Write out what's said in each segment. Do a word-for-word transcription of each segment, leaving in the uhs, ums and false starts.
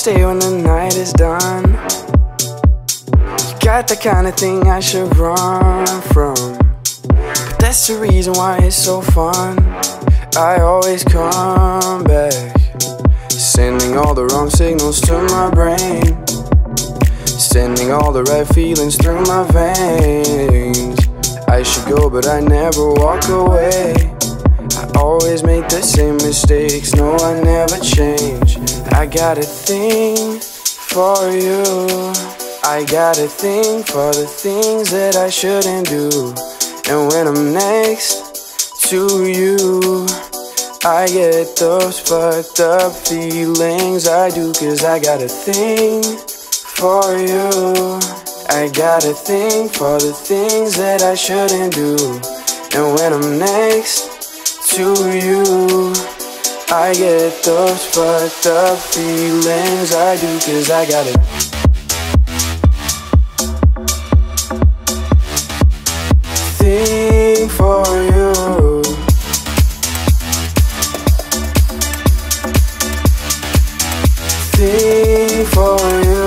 stay when the night is done. You got the kind of thing I should run from, but that's the reason why it's so fun. I always come back, sending all the wrong signals to my brain, sending all the right feelings through my veins. I should go, but I never walk away. I always make the same mistakes, no, I never change. I got a thing for you, I got a thing for the things that I shouldn't do. And when I'm next to you, I get those fucked up feelings. I do, 'cause I got a thing for you. I got a thing for the things that I shouldn't do. And when I'm next to you, I get those fucked up feelings. I do, 'cause I got a thing for you. Thing for you.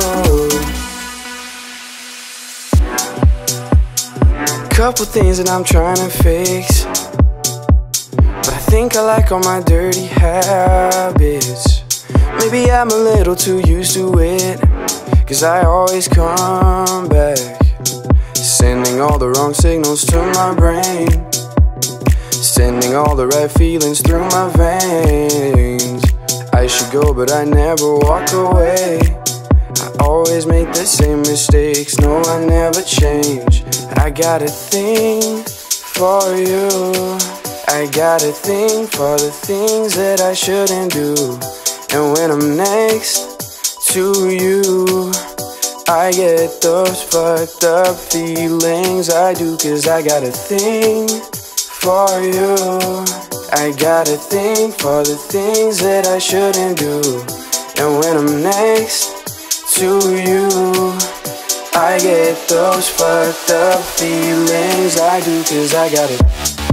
Couple things that I'm trying to fix, but I think I like all my dirty habits. Maybe I'm a little too used to it, 'cause I always come back, sending all the wrong signals to my brain, sending all the right feelings through my veins. I should go, but I never walk away. I always make the same mistakes, no, I never change. I got a thing for you, I got a thing for the things that I shouldn't do. And when I'm next to you, I get those fucked up feelings. I do, 'cause I got a thing for you. I got a thing for the things that I shouldn't do. And when I'm next to you, I get those fucked up feelings. I do, 'cause I got it.